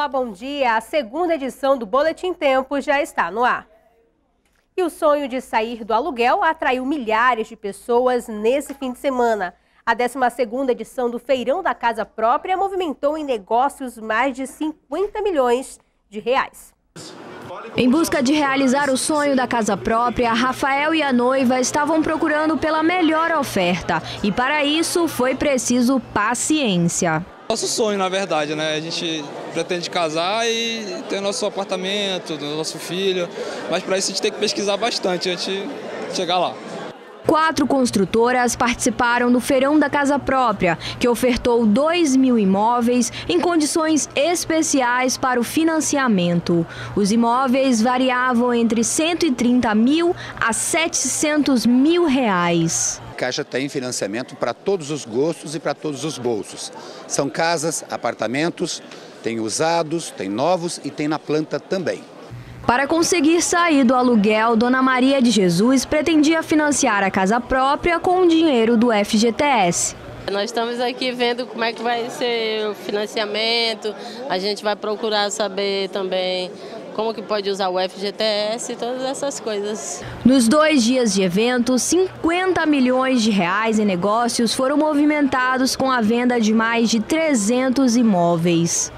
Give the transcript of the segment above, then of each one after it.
Olá, bom dia. A segunda edição do Boletim Tempo já está no ar. E o sonho de sair do aluguel atraiu milhares de pessoas nesse fim de semana. A 12ª edição do Feirão da Casa Própria movimentou em negócios mais de 50 milhões de reais. Em busca de realizar o sonho da casa própria, Rafael e a noiva estavam procurando pela melhor oferta. E para isso foi preciso paciência. Nosso sonho, na verdade, né? A gente pretende casar e ter nosso apartamento, nosso filho. Mas para isso a gente tem que pesquisar bastante antes de chegar lá. 4 construtoras participaram do Feirão da Casa Própria, que ofertou 2.000 imóveis em condições especiais para o financiamento. Os imóveis variavam entre 130 mil a 700 mil reais. A Caixa tem financiamento para todos os gostos e para todos os bolsos. São casas, apartamentos, tem usados, tem novos e tem na planta também. Para conseguir sair do aluguel, Dona Maria de Jesus pretendia financiar a casa própria com o dinheiro do FGTS. Nós estamos aqui vendo como é que vai ser o financiamento, a gente vai procurar saber também como que pode usar o FGTS e todas essas coisas. Nos 2 dias de evento, 50 milhões de reais em negócios foram movimentados com a venda de mais de 300 imóveis.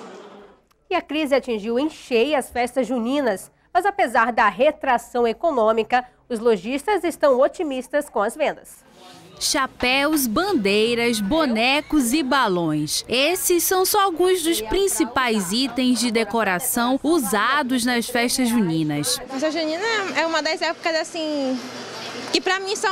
E a crise atingiu em cheio as festas juninas, mas apesar da retração econômica, os lojistas estão otimistas com as vendas. Chapéus, bandeiras, bonecos e balões. Esses são só alguns dos principais itens de decoração usados nas festas juninas. A festa junina é uma das épocas assim que para mim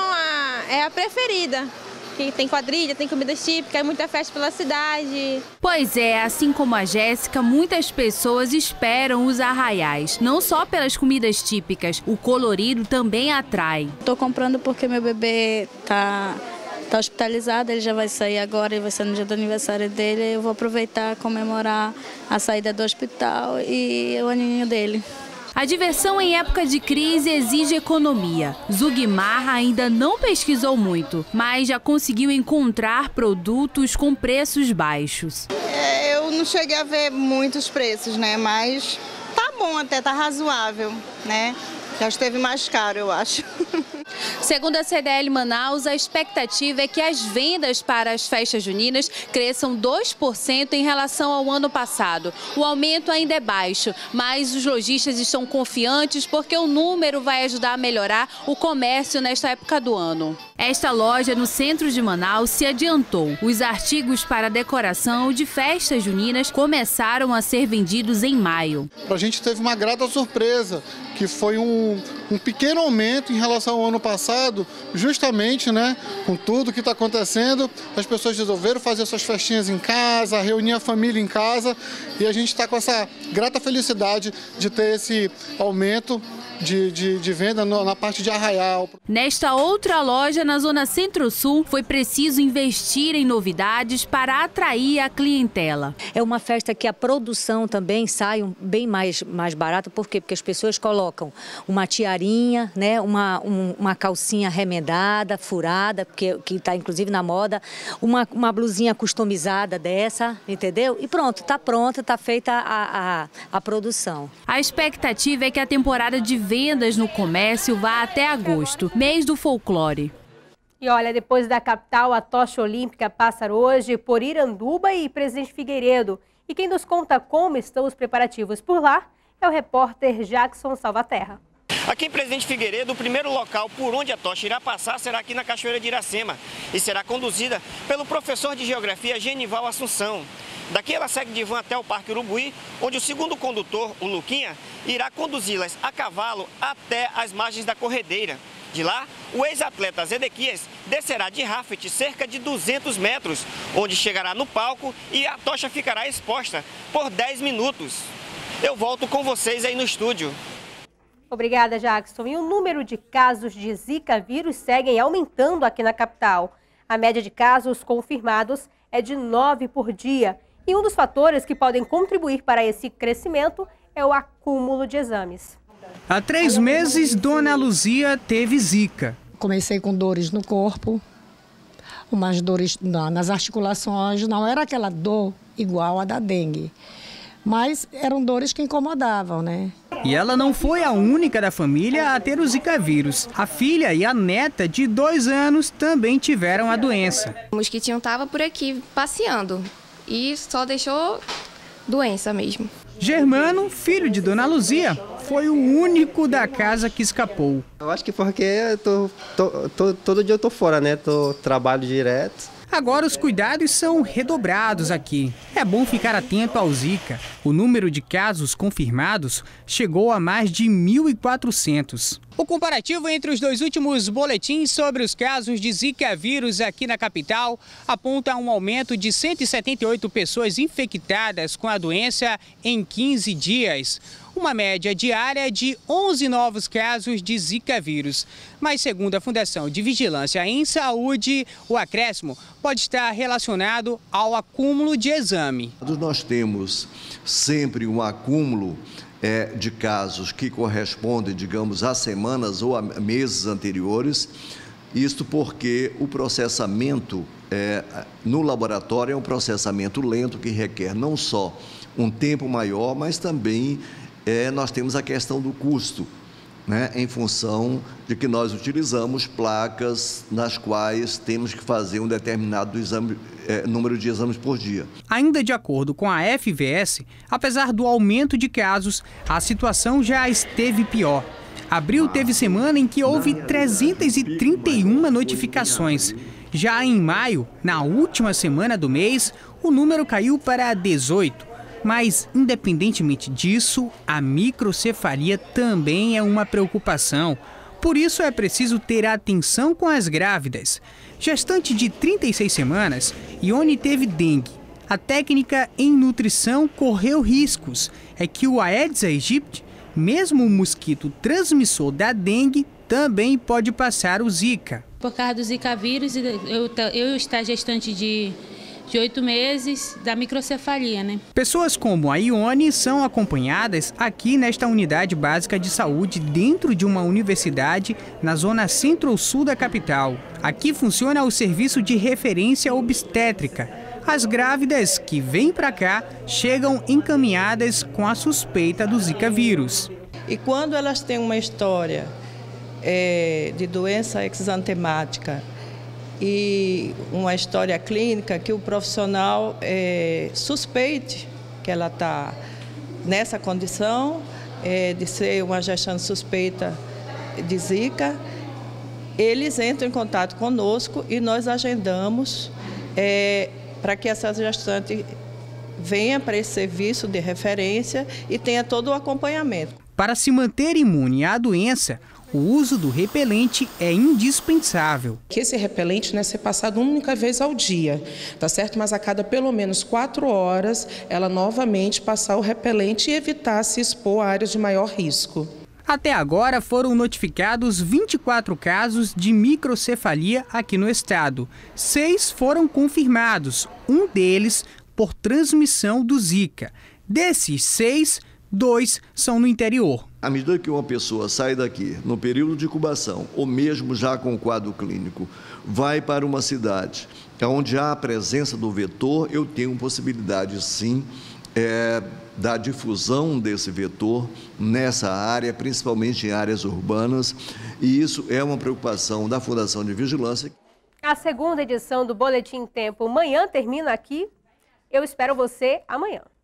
é a preferida. Tem quadrilha, tem comidas típicas, muita festa pela cidade. Pois é, assim como a Jéssica, muitas pessoas esperam os arraiais. Não só pelas comidas típicas, o colorido também atrai. Estou comprando porque meu bebê tá hospitalizado, ele já vai sair agora e vai ser no dia do aniversário dele. Eu vou aproveitar comemorar a saída do hospital e o aninho dele. A diversão em época de crise exige economia. Zugmar ainda não pesquisou muito, mas já conseguiu encontrar produtos com preços baixos. Eu não cheguei a ver muitos preços, né? Mas tá bom até, tá razoável, né? Já esteve mais caro, eu acho. Segundo a CDL Manaus, a expectativa é que as vendas para as festas juninas cresçam 2% em relação ao ano passado. O aumento ainda é baixo, mas os lojistas estão confiantes porque o número vai ajudar a melhorar o comércio nesta época do ano. Esta loja no centro de Manaus se adiantou. Os artigos para decoração de festas juninas começaram a ser vendidos em maio. A gente teve uma grata surpresa, que foi um pequeno aumento em relação ao ano passado, justamente, né, com tudo que está acontecendo, as pessoas resolveram fazer suas festinhas em casa, reunir a família em casa, e a gente está com essa grata felicidade de ter esse aumento de venda na parte de arraial. Nesta outra loja, na zona Centro-Sul, foi preciso investir em novidades para atrair a clientela. É uma festa que a produção também sai bem mais barata. Por quê? Porque as pessoas colocam uma tiarinha, né, uma calcinha remendada, furada, que está inclusive na moda, uma blusinha customizada dessa, entendeu? E pronto, está feita a produção. A expectativa é que a temporada de vendas no comércio vá até agosto, mês do folclore. E olha, depois da capital, a tocha olímpica passa hoje por Iranduba e Presidente Figueiredo. E quem nos conta como estão os preparativos por lá é o repórter Jackson Salvaterra. Aqui em Presidente Figueiredo, o primeiro local por onde a tocha irá passar será aqui na Cachoeira de Iracema e será conduzida pelo professor de Geografia Genival Assunção. Daqui ela segue de van até o Parque Urubuí, onde o segundo condutor, o Luquinha, irá conduzi-las a cavalo até as margens da corredeira. De lá, o ex-atleta Zedequias descerá de raft cerca de 200 metros, onde chegará no palco e a tocha ficará exposta por 10 minutos. Eu volto com vocês aí no estúdio. Obrigada, Jackson. E o número de casos de Zika vírus seguem aumentando aqui na capital. A média de casos confirmados é de 9 por dia. E um dos fatores que podem contribuir para esse crescimento é o acúmulo de exames. Há 3 meses, Dona Luzia teve Zika. Comecei com dores no corpo, umas dores nas articulações, não era aquela dor igual a da dengue, mas eram dores que incomodavam, né? E ela não foi a única da família a ter o Zika vírus. A filha e a neta de 2 anos também tiveram a doença. O mosquitinho estava por aqui passeando e só deixou doença mesmo. Germano, filho de Dona Luzia, foi o único da casa que escapou. Eu acho que porque todo dia eu tô fora, né? Trabalho direto. Agora os cuidados são redobrados aqui. É bom ficar atento ao Zika. O número de casos confirmados chegou a mais de 1.400. O comparativo entre os 2 últimos boletins sobre os casos de Zika vírus aqui na capital aponta um aumento de 178 pessoas infectadas com a doença em 15 dias. Uma média diária de 11 novos casos de Zika vírus. Mas, segundo a Fundação de Vigilância em Saúde, o acréscimo pode estar relacionado ao acúmulo de exame. Nós temos sempre um acúmulo de casos que correspondem, digamos, a semanas ou a meses anteriores. Isto porque o processamento no laboratório é um processamento lento que requer não só um tempo maior, mas também nós temos a questão do custo, né, em função de que nós utilizamos placas nas quais temos que fazer um determinado número de exames por dia. Ainda de acordo com a FVS, apesar do aumento de casos, a situação já esteve pior. Abril teve semana em que houve 331 notificações. Já em maio, na última semana do mês, o número caiu para 18. Mas, independentemente disso, a microcefalia também é uma preocupação. Por isso é preciso ter atenção com as grávidas. Gestante de 36 semanas, Ione teve dengue. A técnica em nutrição correu riscos. É que o Aedes aegypti, mesmo o mosquito transmissor da dengue, também pode passar o Zika. Por causa do Zika vírus, eu estou gestante de 8 meses da microcefalia, né? Pessoas como a Ione são acompanhadas aqui nesta unidade básica de saúde dentro de uma universidade na zona centro-sul da capital. Aqui funciona o serviço de referência obstétrica. As grávidas que vêm para cá chegam encaminhadas com a suspeita do Zika vírus. E quando elas têm uma história de doença exantemática e uma história clínica que o profissional suspeite que ela está nessa condição de ser uma gestante suspeita de Zika, eles entram em contato conosco e nós agendamos para que essa gestante venha para esse serviço de referência e tenha todo o acompanhamento. Para se manter imune à doença, o uso do repelente é indispensável. Que esse repelente não é ser passado uma única vez ao dia, tá certo? Mas a cada pelo menos 4 horas, ela novamente passar o repelente e evitar se expor a áreas de maior risco. Até agora foram notificados 24 casos de microcefalia aqui no estado. 6 foram confirmados, um deles por transmissão do Zika. Desses 6, 2 são no interior. À medida que uma pessoa sai daqui, no período de incubação, ou mesmo já com quadro clínico, vai para uma cidade onde há a presença do vetor, eu tenho possibilidade, sim, da difusão desse vetor nessa área, principalmente em áreas urbanas, e isso é uma preocupação da Fundação de Vigilância. A segunda edição do Boletim Tempo Manhã termina aqui. Eu espero você amanhã.